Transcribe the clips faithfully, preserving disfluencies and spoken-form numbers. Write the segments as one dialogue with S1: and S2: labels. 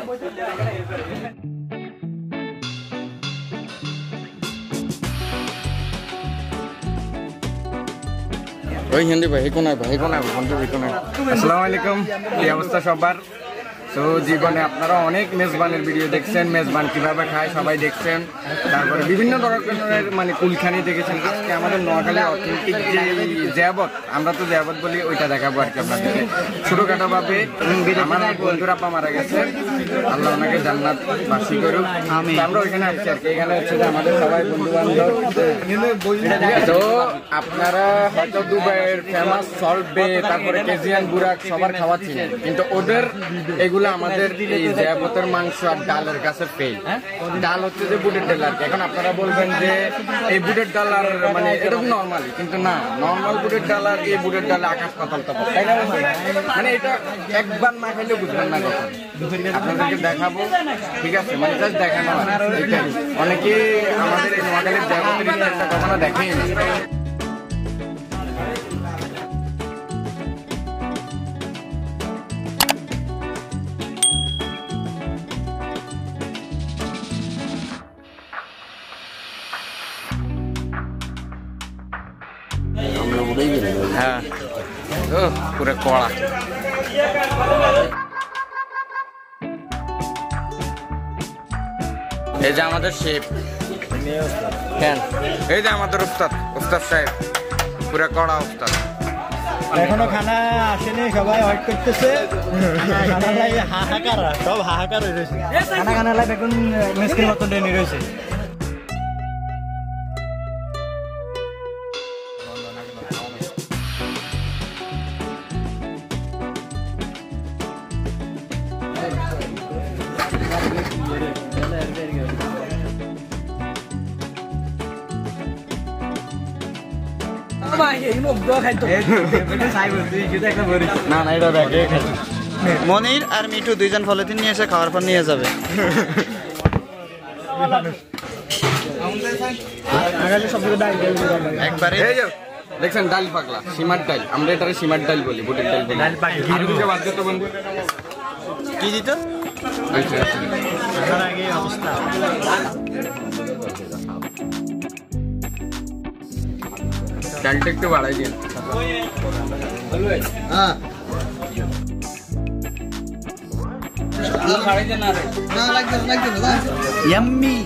S1: ওই হিন্দি ভাই কোন ভাই কোন বন্ধু ভাই কোন আসসালামু আলাইকুম কি অবস্থা সবার তো জীবনে আপনারা অনেক মেজবানের ভিডিও দেখছেন মেজবান কিভাবে খায় সবাই দেখছেন তারপরে বিভিন্ন ধরনের মানে কুলখানি দেখেছেন আজকে আমাদের নোয়াখালীর অথেন্টিক যে জিয়াবত আমরা তো জিয়াবত বলি ওইটা দেখাবো আর কি আপনাদেরকে ছোটখাটো ভাবে আমার বন্ধুরা আপা মারা গেছে আল্লাহ ওনাকে জান্নাত বাসী করুক আমরা ওইখানে আসছি আর কি এখানে হচ্ছে যে আমাদের সবাই বন্ধু বান্ধব তো আপনারা হয়তো দুবাইয়ের ফেমাস সল্ট বে তারপরে কেজিয়ান বুরাক সবার খাওয়াচ্ছিলেন কিন্তু ওদের এগুলো আমাদের এই জিয়াবতের মাংস আর ডালের কাছে ফেল ডাল হচ্ছে যে বুটের ডাল আর কি এখন আপনারা বলবেন যে এই বুটের ডাল আর মানে এটা নর্মালি কিন্তু না নর্মাল বুটের ডাল আর এই বুটের ডালে আকাশ পাতাল তফাৎ তাই না মানে এটা একবার না খাইলে বুঝবেন না কখন আপনাদেরকে দেখাবো ঠিক আছে মানে জাস্ট দেখানো এটাই অনেকে আমাদের এই নোয়াখালীর জিয়াবতের একটা কখনো দেখেই না হ্যাঁ ও পুরো কড়া এই যে আমাদের শেফ হ্যাঁ এই যে আমাদের উস্তাদ উস্তাদ সাহেব পুরো কড়া উস্তাদ
S2: এখনো খানা আসেনি সবাই ওয়েট করতেছে হাহাকার সব হাহাকার হয়ে রয়েছে খানা খানা লাইভ এখন মিসকির মতন ট্রেনে রয়েছে মনির আর মিঠু দুইজন পলিথিন নিয়ে এসে খাওয়ার পর নিয়ে যাবে
S1: একবারে দেখছেন ডাল পাগলা সীমার ডাল আমরা এটারে সীমার ডাল বলি বুটের ডাল বলি কি দিত ডালটা একটু বাড়াই দিন
S2: ইয়াম্মি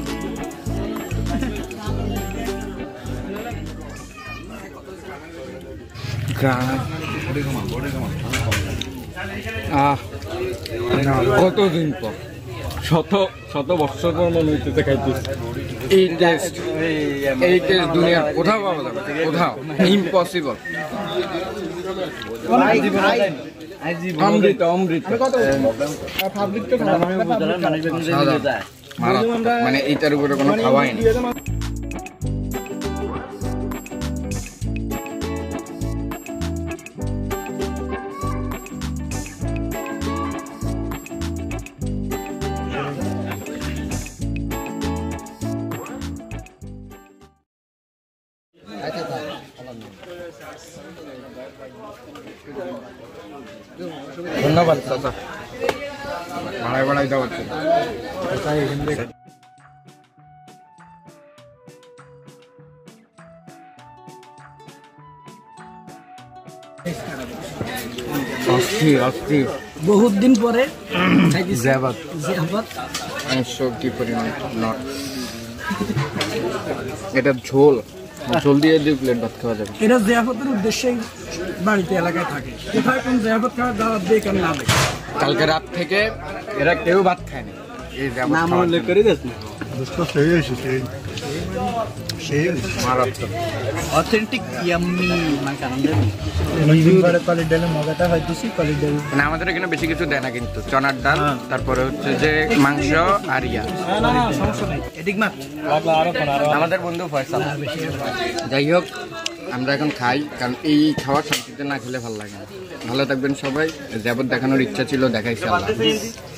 S1: কতদিন পর শত শত বছর পর মনে হইতেছে খাইতেছি এই টেস্ট এই টেস্ট দুনিয়ার কোথাও পাওয়া যাবে কোথাও ইম্পসিবল অমৃত অমৃত মানে এইটার উপরে কোনো খাওয়াই নেই ধন্যবাদ চাচা ভাড়ায় ভাড়ায় দেওয়া হচ্ছে
S2: বহুত দিন পরে
S1: জিয়াবত মাংস কি পরিমাণ এটা ঝোল ঝোল দিয়ে দুই প্লেট ভাত খাওয়া যাবে
S2: এটা জিয়াফতের উদ্দেশ্যেই বাড়িতে এলাকায় থাকে কোথায় কোন জিয়াফত খাওয়ার দাওয়াত দিয়ে কেন না দেখে
S1: কালকে রাত থেকে এরা কেউ ভাত খায়নি এই
S2: নাম উল্লেখ করে দিস না অথেন্টিক ইয়াম্মি
S1: মানে আমাদের এখানে বেশি কিছু দেয় না কিন্তু চনার ডাল তারপরে হচ্ছে যে মাংস আর ইয়া আমাদের বন্ধু ফয়সাল যাই হোক আমরা এখন খাই কারণ এই খাওয়ার শান্তিতে না খেলে ভালো লাগে না ভালো থাকবেন সবাই জিয়াবত দেখানোর ইচ্ছা ছিল দেখাইছি আল্লাহ